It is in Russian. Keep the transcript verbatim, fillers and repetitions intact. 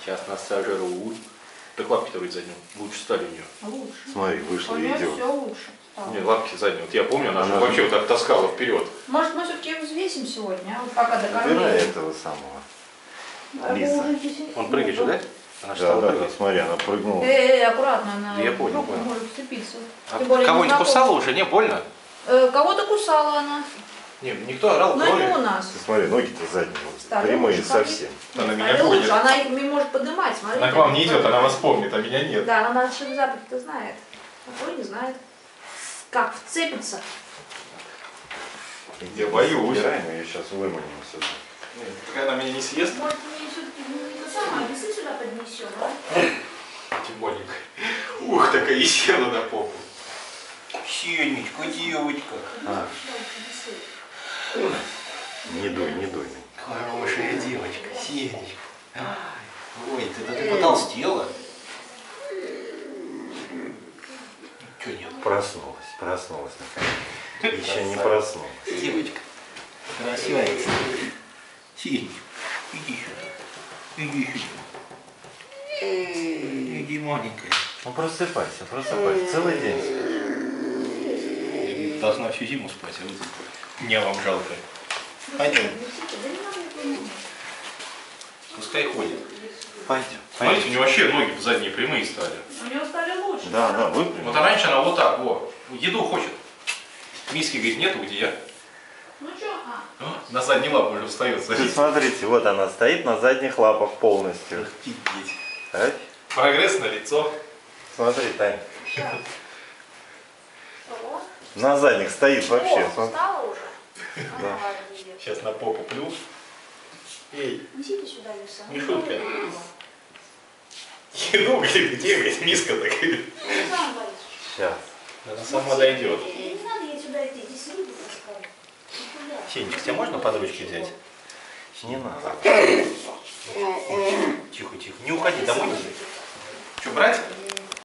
Сейчас насажирую. Так лапки-то вроде задние лучше стали у нее. Лучше. Смотри, вышло у нее видео. все лучше стало. Не, лапки задние. Вот я помню, она, Она же вообще вот так таскала вперед. Может, мы все-таки взвесим сегодня, а вот пока Выбирай докормили. этого самого. А Лиса. вы уже здесь- Он прыгает же, да? Она же Да, стала да, да, прыгать. смотри, она прыгнула. Э, э, аккуратно, она Я в понял, руку понял. может вцепиться. А Тем более кого-нибудь незнакомый. кусала уже? Не, больно? Э, кого-то кусала она, Не, никто орал, но не кроме. у нас. Ты смотри, ноги-то задние, вот, Стали прямые лучше, смотри. совсем. Она меня Стали лучше, гонит. она их не может поднимать, смотри. Она к вам не идет, она вас помнит, а меня нет. Да, она наши запахи-то знает. А той не знает. Как вцепится. Я боюсь. Убираем, ее сейчас выманим сюда. Нет, пока она меня не съест. Может, мне все-таки не то самое, весы сюда поднесем, а? Тимоненька. Ух, такая и села на попу. Сенечка, девочка. А. Не дуй, не дуй. Хорошая девочка, Сенечка. Ой, ты, да ты потолстела. Чё нет? Проснулась, проснулась. Еще не проснулась. Девочка. Красивая. Сенечка, иди сюда. Иди сюда. Иди, маленькая. Ну просыпайся, просыпайся. Целый день спишь. Должна всю зиму спать, а вы тут мне вам жалко. Пойдем. Пускай ходит. Пойдем. Смотрите, у него вообще ноги задние прямые стали. У него стали лучше. Да, да, выпрямим. Вот а раньше она вот так, вот. Еду хочет. Миски, говорит, нету, где я? Ну что, а? А, на задней лапе уже встает. Вы смотрите, вот она стоит на задних лапах полностью. Офигеть. Так? Прогресс на лицо. Смотри, Тань. Что? На задних стоит вообще. О, Смотри. встала уже? Да. Ага, ладно, идет. Сейчас на попу плюс. Эй, Несите сюда веса. не шутка. Еду, говорит, где, говорит, миска такая. Ну, сам боится. Сейчас. Она сама дойдет. Не надо ей сюда идти, здесь рыбу таскать. Никуда. Сенечка, тебя можно под ручки взять? Не надо. Тихо, тихо. Не уходи, домой не. Что, брать?